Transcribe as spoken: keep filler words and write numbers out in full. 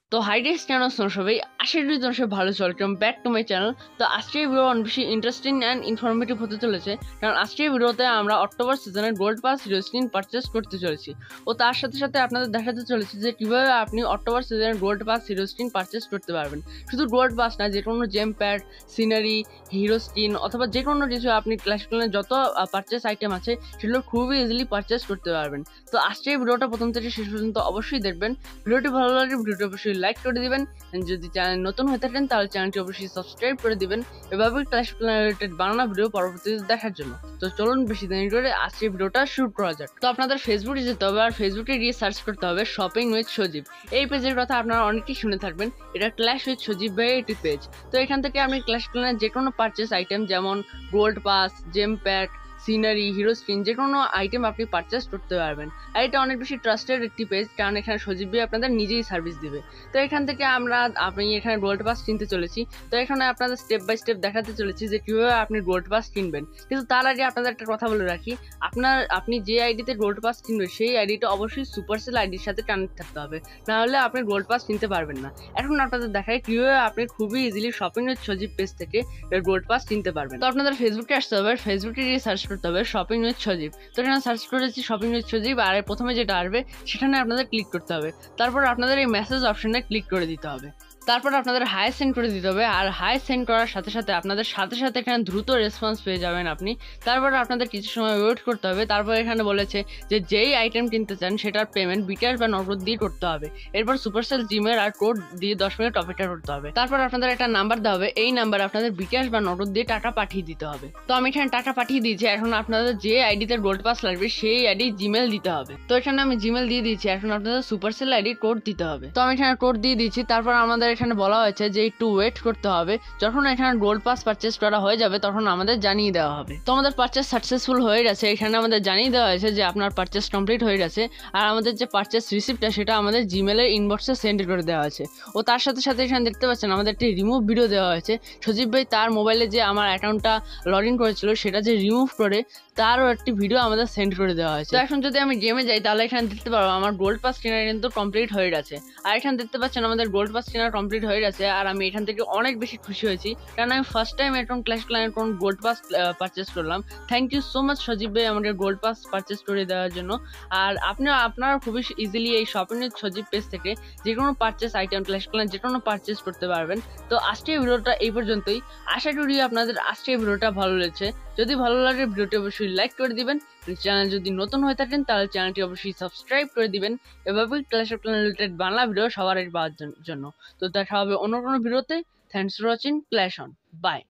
তো hi guys, কেন আছো সবাই? আশা করি তোমরা সবাই ভালো আছো। Welcome back to my channel. তো আজকের ভিডিও অনেক বেশি ইন্টারেস্টিং অ্যান্ড ইনফরমেটিভ হতে চলেছে, কারণ আজকের ভিডিওতে আমরা অক্টোবর সিজনের gold pass hero skin purchase করতে চলেছি ও তার সাথে সাথে আপনাদের দেখাতে চলেছে যে কীভাবে আপনি অক্টোবর সিজনের gold pass hero skin purchase করতে পারবেন। শুধু গোল্ড পাস না, যে কোনো gem pad, scenery, hero skin অথবা যে কোনো কিছু আপনি ক্ল্যাশ ক্ল্যানের যত পারচেস আইটেম আছে সেগুলো খুবই ইজিলি পারচেস করতে পারবেন। তো আজকের ভিডিওটা প্রথম থেকে শেষ পর্যন্ত অবশ্যই দেখবেন। ভিডিওটি ভালো লাগলে ভিডিওটি অবশ্যই লাইক করে দিবেন। যদি চ্যানেল নতুন হয়ে থাকেন তাহলে চ্যানেলটি অবশ্যই সাবস্ক্রাইব করে দিবেন এভাবে ক্ল্যাশ ক্ল্যান রিলেটেড বানানো ভিডিও পরবর্তীতে দেখার জন্য। তো চলুন বেশি দেরি করে আজকের ভিডিওটা শুরু করা যাক। তো আপনাদের ফেসবুকে যেতে হবে, আর ফেসবুকে গিয়ে সার্চ করতে হবে শপিং উইথ সজীব। এই পেজের কথা আপনারা অনেকেই শুনে থাকবেন, এটা ক্ল্যাশ উইথ সজীব ভাই একটি পেজ। তো এখান থেকে আপনি ক্ল্যাশ ক্ল্যানের যে কোনো পারচেস আইটেম যেমন gold pass, gem pack, scenery, hero skin যে কোনো আইটেম আপনি পারচেস করতে পারবেন। আর এটা অনেক বেশি ট্রাস্টেড একটি পেজ, কারণ এখানে সজীব ভাই আপনাদের নিজেই সার্ভিস দিবে। তো এখান থেকে আমরা আপনি এখানে গোল্ড পাস কিনতে চলেছি। তো এখানে আপনাদের স্টেপ বাই স্টেপ দেখাতে চলেছি যে কীভাবে আপনি গোল্ড পাস কিনবেন। কিন্তু তার আগে আপনাদের একটা কথা বলে রাখি, আপনার আপনি যে আইডিতে গোল্ড পাস কিনবেন সেই আইডিটা অবশ্যই সুপারসেল আইডির সাথে কানেক্ট থাকতে হবে, নাহলে আপনি গোল্ড পাস কিনতে পারবেন না। এখন আপনাদের দেখাই কীভাবে আপনি খুবই easily shopping with Sajib page থেকে গোল্ড পাস কিনতে পারবেন। তো আপনাদের ফেসবুকে আসতে হবে, ফেসবুকে গিয়ে সার্চ করতে হবে শপিং উইথ সজীব। তো এখানে সার্চ করেছি শপিং উইথ সজীব, আর প্রথমে যেটা আসবে সেখানে আপনাদের ক্লিক করতে হবে। তারপর আপনাদের এই মেসেজ অপশনে ক্লিক করে দিতে হবে। তারপর আপনাদের হাই সেন্ড করে দিতে হবে, আর হাই সেন্ড করার সাথে সাথে আপনাদের সাথে সাথে এখানে দ্রুত রেসপন্স পেয়ে যাবেন আপনি। তারপর আপনাদের কিছু সময় ওয়েট করতে হবে। তারপর এখানে বলেছে যে যেই আইটেম কিনতে চান সেটার পেমেন্ট বিকাশ বা নগদ দিয়ে করতে হবে। এরপর সুপারসেল জিমের আর কোড দিয়ে দশ মিনিট অপেক্ষা করতে হবে। তারপর আপনাদের একটা নাম্বার দেওয়া হবে, এই নাম্বারে আপনাদের বিকাশ বা নগদ দিয়ে টাকা পাঠিয়ে দিতে হবে। তো আমি এখানে টাকা পাঠিয়ে দিয়েছি। এখন আপনাদের যে আইডিতে গোল্ড পাস লাগবে সেই আইডি জিমেল দিতে হবে। তো এখানে আমি জিমেল দিয়ে দিয়েছি। এখন আপনাদের সুপারসেল আইডি কোড দিতে হবে। তো আমি এখানে কোড দিয়ে দিয়েছি। তারপর আমাদের এখানে বলা হয়েছে যে একটু ওয়েট করতে হবে। যখন এখানে গোল্ড পাস পারচেস করা হয়ে যাবে তখন আমাদের জানিয়ে দেওয়া হবে। তো আমাদের পারচেস সাকসেসফুল হয়ে গেছে। এখানে আমাদের জানিয়ে দেওয়া হয়েছে যে আপনার পারচেস কমপ্লিট হয়ে গেছে, আর আমাদের যে পারচেস রিসিপ্টটা সেটা আমাদের জিমেলের ইনবক্সে সেন্ড করে দেওয়া আছে। ও তার সাথে সাথে এখানে দেখতে পাচ্ছেন আমাদের একটি রিমুভ ভিডিও দেওয়া হয়েছে। সজীব ভাই তার মোবাইলে যে আমার অ্যাকাউন্টটা লগ ইন করেছিল সেটা যে রিমুভ করে তারও একটি ভিডিও আমাদের সেন্ড করে দেওয়া হয়েছে। তো এখন যদি আমি গেমে যাই তাহলে এখানে দেখতে পারবো আমার গোল্ড পাস কেনার কিন্তু কমপ্লিট হয়ে গেছে। আর এখানে দেখতে পাচ্ছেন আমাদের গোল্ড পাস কেনার কমপ্লিট হয়ে গেছে, আর আমি এখান থেকে অনেক বেশি খুশি হয়েছি, কারণ আমি ফার্স্ট টাইম এরকম ক্ল্যাশ ক্ল্যানের কোন গোল্ড পাস পারচেস করলাম। Thank you so much Sajib ভাই আমাকে গোল্ড পাস পারচেস করে দেওয়ার জন্য। আর আপনি আপনারা খুবই ইজিলি এই শপিং উইথ সজীব পেজ থেকে যে কোনো পারচেস আইটেম ক্ল্যাশ ক্ল্যান যে কোনো পারচেস করতে পারবেন। তো আজকের ভিডিওটা এই পর্যন্তই। আশা করি আপনাদের আজকের ভিডিওটা ভালো লেগেছে। যদি ভালো লাগে ভিডিওটি অবশ্যই লাইক করে দিবেন। চ্যানেল যদি নতুন হয়ে থাকেন তাহলে চ্যানেলটি অবশ্যই সাবস্ক্রাইব করে দিবেন এভাবে clash of clan related Bangla video সবার আগে পাওয়ার জন্য। তো দেখা হবে অন্য কোনো ভিডিওতে। Thanks for watching clash on. By.